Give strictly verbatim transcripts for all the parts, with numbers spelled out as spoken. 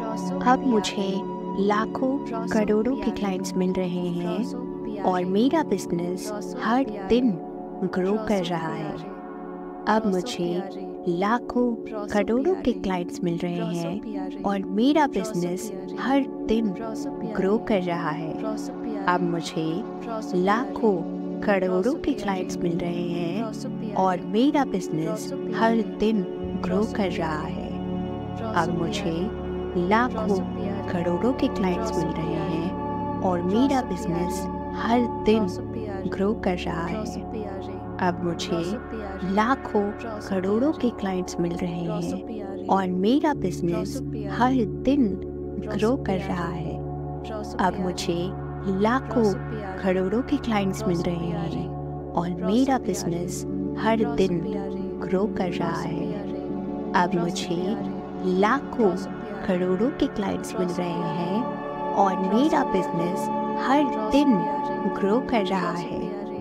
अब मुझे लाखों करोड़ों के क्लाइंट्स मिल रहे हैं और मेरा बिजनेस हर दिन ग्रो कर रहा है। अब मुझे लाखों करोड़ों के क्लाइंट्स मिल रहे हैं और मेरा बिजनेस हर दिन ग्रो कर रहा है। अब मुझे लाखों करोड़ों के क्लाइंट्स मिल रहे हैं और मेरा बिजनेस हर दिन ग्रो कर रहा है। अब मुझे लाखों करोड़ों के क्लाइंट्स मिल रहे हैं और मेरा बिजनेस हर दिन ग्रो कर रहा है। अब मुझे लाखों करोड़ों के क्लाइंट्स मिल रहे हैं और मेरा बिजनेस हर दिन ग्रो कर रहा है। अब मुझे लाखों करोड़ों के क्लाइंट्स मिल रहे हैं और मेरा बिजनेस हर दिन ग्रो कर रहा है। अब मुझे लाखों करोड़ों के क्लाइंट्स मिल रहे हैं और मेरा बिजनेस हर दिन ग्रो कर रहा है।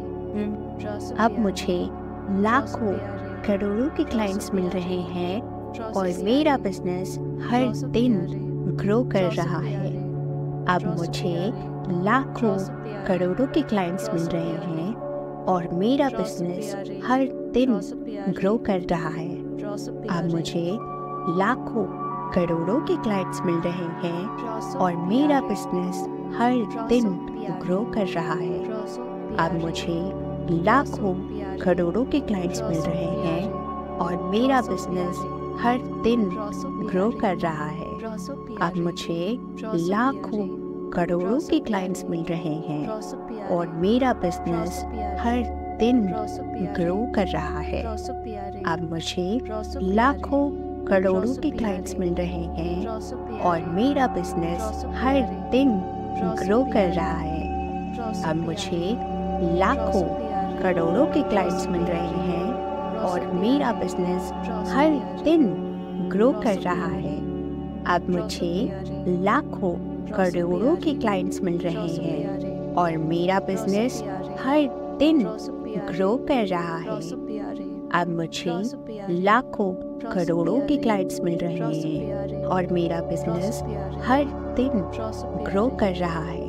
अब मुझे लाखों करोड़ों के क्लाइंट्स मिल रहे हैं और मेरा बिजनेस हर दिन ग्रो कर रहा है। अब मुझे लाखों करोड़ों के क्लाइंट्स मिल रहे हैं और मेरा बिजनेस हर दिन ग्रो कर रहा है। अब मुझे लाखों करोड़ों के क्लाइंट्स मिल रहे हैं और मेरा बिजनेस हर दिन ग्रो कर रहा है। अब मुझे लाखों करोड़ों के क्लाइंट्स मिल रहे हैं और मेरा बिजनेस हर दिन ग्रो कर रहा है। अब मुझे लाखों करोड़ों के क्लाइंट्स मिल रहे हैं और मेरा बिजनेस हर दिन ग्रो कर रहा है। अब मुझे लाखों करोड़ों के क्लाइंट्स मिल रहे हैं और मेरा बिजनेस हर दिन ग्रो कर रहा है। अब मुझे लाखों करोड़ों के क्लाइंट्स मिल रहे हैं और मेरा बिजनेस हर दिन ग्रो कर रहा है। अब मुझे लाखों करोड़ों के क्लाइंट्स मिल रहे हैं और मेरा बिजनेस हर दिन ग्रो कर रहा है। अब मुझे लाखों करोड़ों के क्लाइंट्स मिल रहे हैं और मेरा बिजनेस हर दिन ग्रो कर रहा है।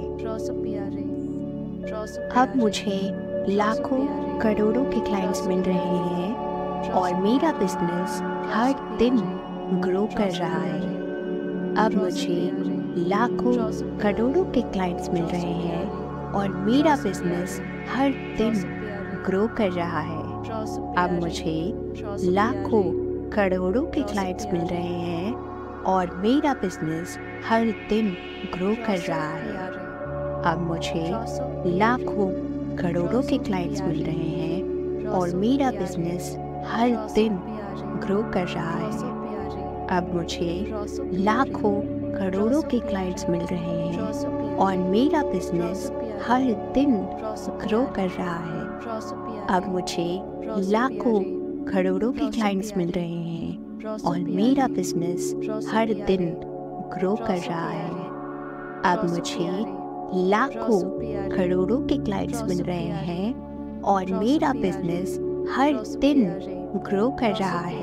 अब मुझे लाखों करोड़ों के क्लाइंट्स मिल रहे हैं और मेरा बिजनेस हर दिन ग्रो कर रहा है। अब मुझे लाखों करोड़ों के क्लाइंट्स मिल रहे हैं और मेरा बिजनेस हर दिन ग्रो कर रहा है। अब मुझे लाखों करोड़ों के क्लाइंट्स मिल रहे हैं और मेरा बिजनेस हर दिन ग्रो कर रहा है। अब मुझे लाखों करोड़ों के क्लाइंट्स मिल रहे हैं और मेरा बिजनेस हर दिन ग्रो कर रहा है। अब मुझे लाखों करोड़ों के क्लाइंट्स मिल रहे हैं और मेरा बिजनेस हर दिन ग्रो कर रहा है। अब मुझे लाखों करोड़ों के क्लाइंट्स मिल रहे हैं और मेरा बिजनेस हर दिन ग्रो कर रहा है। अब मुझे लाखों करोड़ों के क्लाइंट्स मिल रहे हैं और मेरा बिजनेस हर दिन ग्रो कर रहा है।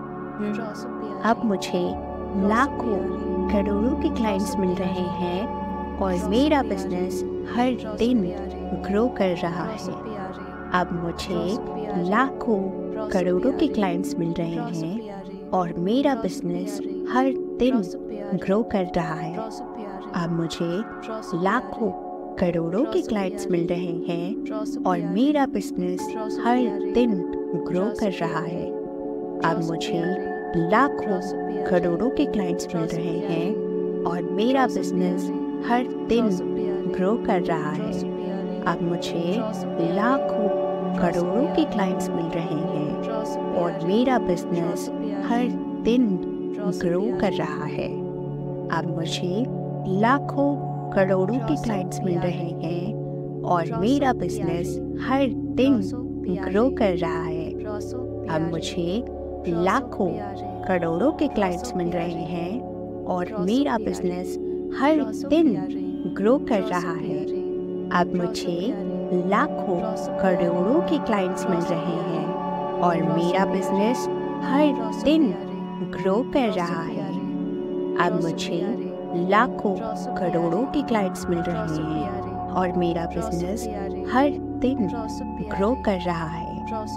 अब मुझे लाखों करोड़ों के क्लाइंट्स मिल रहे हैं और मेरा बिजनेस हर दिन ग्रो कर रहा है। अब मुझे लाखों करोड़ों के क्लाइंट्स मिल रहे हैं और मेरा बिजनेस हर दिन ग्रो कर रहा है। अब मुझे लाखों करोड़ों के क्लाइंट्स मिल रहे हैं और मेरा बिजनेस हर दिन ग्रो कर रहा है। अब मुझे लाखों करोड़ों के क्लाइंट्स मिल रहे हैं और मेरा बिजनेस हर दिन ग्रो कर रहा है। अब मुझे लाखों करोड़ों के क्लाइंट्स मिल रहे हैं और मेरा बिजनेस हर दिन ग्रो कर रहा है। अब मुझे लाखों करोड़ों के क्लाइंट्स मिल रहे हैं और मेरा बिजनेस हर दिन ग्रो कर रहा है। अब मुझे लाखों करोड़ों के क्लाइंट्स मिल रहे हैं और मेरा बिजनेस हर दिन ग्रो कर रहा है। अब मुझे लाखों करोड़ों के क्लाइंट्स मिल रहे हैं और मेरा बिजनेस हर दिन ग्रो कर रहा है। अब मुझे लाखों करोड़ों के क्लाइंट्स मिल रहे हैं और मेरा बिजनेस हर दिन ग्रो कर रहा है।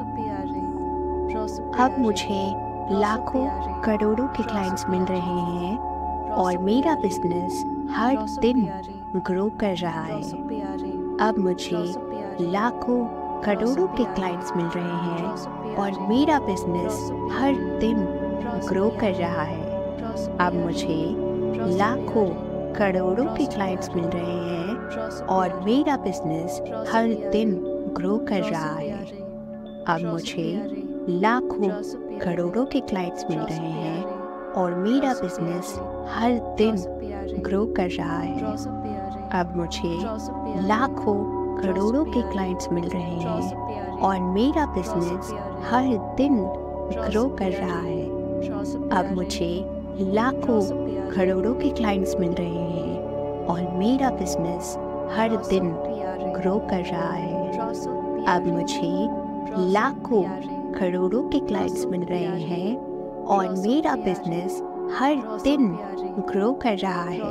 अब मुझे लाखों करोड़ों के क्लाइंट्स मिल रहे हैं और मेरा बिजनेस हर दिन ग्रो कर रहा है। अब मुझे लाखों करोड़ों के क्लाइंट्स मिल रहे हैं और मेरा बिजनेस हर दिन ग्रो कर रहा है। अब मुझे लाखों करोड़ों के क्लाइंट्स मिल रहे हैं और मेरा बिजनेस हर दिन ग्रो कर रहा है। अब मुझे लाखों करोड़ों के क्लाइंट्स मिल रहे हैं और मेरा बिजनेस हर दिन ग्रो कर रहा है। अब मुझे लाखों करोड़ों के क्लाइंट्स मिल रहे हैं और मेरा बिजनेस हर दिन ग्रो कर रहा है। अब मुझे लाखों करोड़ों के क्लाइंट्स मिल रहे हैं और मेरा बिजनेस हर दिन ग्रो कर रहा है। अब मुझे लाखों करोड़ों के क्लाइंट्स मिल रहे हैं और मेरा बिजनेस हर दिन ग्रो कर रहा है।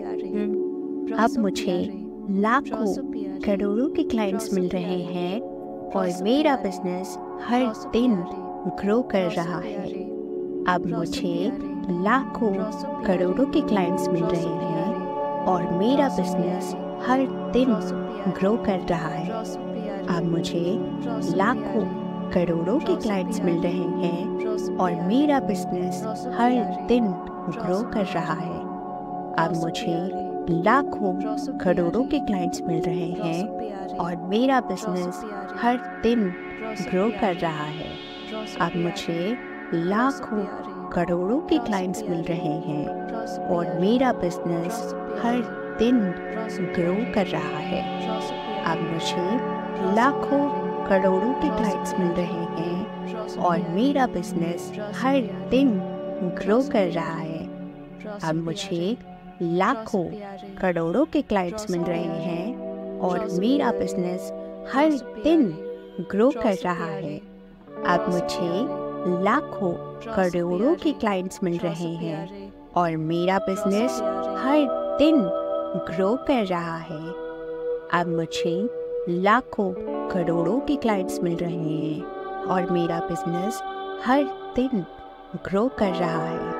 अब मुझे लाखों करोड़ों के क्लाइंट्स मिल रहे हैं और मेरा बिजनेस हर दिन ग्रो कर रहा है। अब मुझे लाखों करोड़ों के क्लाइंट्स मिल रहे हैं और मेरा बिजनेस हर दिन ग्रो कर रहा है। अब मुझे लाखों करोड़ों के क्लाइंट्स मिल रहे हैं और मेरा बिजनेस हर दिन ग्रो कर रहा है। अब मुझे लाखों करोड़ों के क्लाइंट्स मिल रहे हैं और मेरा बिजनेस हर दिन ग्रो कर रहा है। अब मुझे लाखों करोड़ों के क्लाइंट्स मिल रहे हैं और मेरा बिजनेस हर दिन ग्रो कर रहा है। अब मुझे लाखों करोड़ों के क्लाइंट्स मिल रहे हैं और मेरा बिजनेस हर दिन ग्रो कर रहा है। अब मुझे लाखों करोड़ों के क्लाइंट्स मिल रहे हैं और मेरा बिजनेस हर दिन ग्रो कर रहा है। अब मुझे लाखों करोड़ों के क्लाइंट्स मिल रहे हैं और मेरा बिजनेस हर दिन ग्रो कर रहा है। अब मुझे लाखों करोड़ों के क्लाइंट्स मिल रहे हैं और मेरा बिजनेस हर दिन ग्रो कर रहा है।